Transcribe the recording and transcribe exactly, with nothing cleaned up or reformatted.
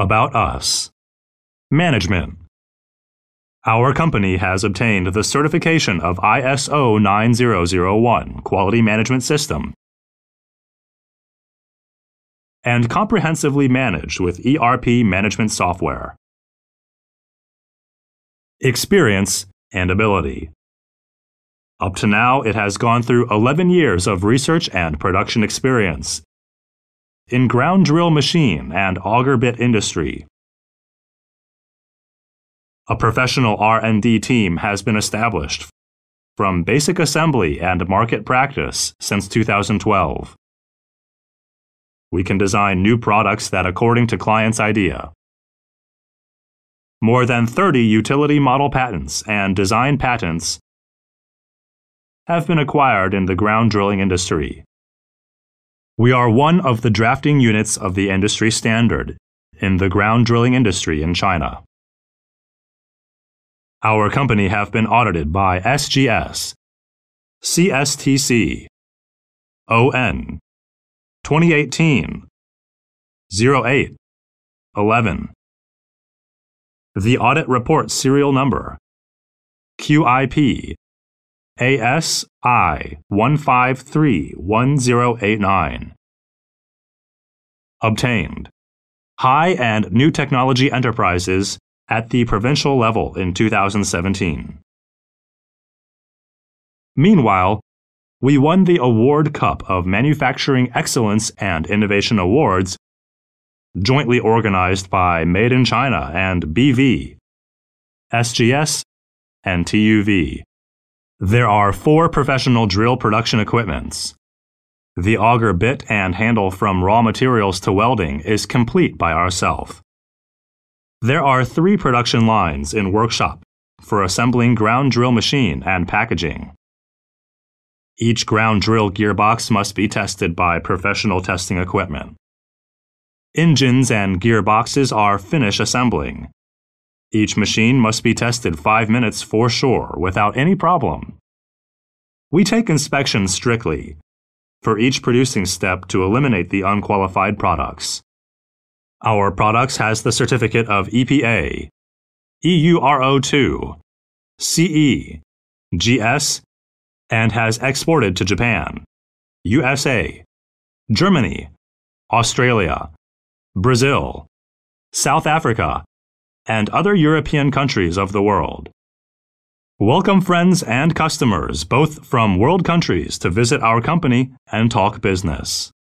About us. Management. Our company has obtained the certification of I S O nine thousand one Quality Management System and comprehensively managed with E R P management software. Experience and ability. Up to now, it has gone through eleven years of research and production experience in ground drill machine and auger bit industry. A professional R and D team has been established from basic assembly and market practice since two thousand twelve. We can design new products that according to client's idea. More than thirty utility model patents and design patents have been acquired in the ground drilling industry. We are one of the drafting units of the industry standard in the ground drilling industry in China. Our company have been audited by S G S, C S T C, O N, twenty eighteen, oh eight, eleven. The audit report serial number Q I P A S I one five three one zero eight nine. Obtained High and New Technology Enterprises at the provincial level in two thousand seventeen. Meanwhile, we won the Award Cup of Manufacturing Excellence and Innovation Awards, jointly organized by Made in China and B V, S G S, and T U V. There are four professional drill production equipments. The auger bit and handle from raw materials to welding is complete by ourselves. There are three production lines in workshop for assembling ground drill machine and packaging. Each ground drill gearbox must be tested by professional testing equipment. Engines and gearboxes are finish assembling. Each machine must be tested five minutes for sure without any problem. We take inspections strictly for each producing step to eliminate the unqualified products. Our products has the certificate of E P A, E U R O two, C E, G S, and has exported to Japan, U S A, Germany, Australia, Brazil, South Africa, and other European countries of the world. Welcome friends and customers, both from world countries, to visit our company and talk business.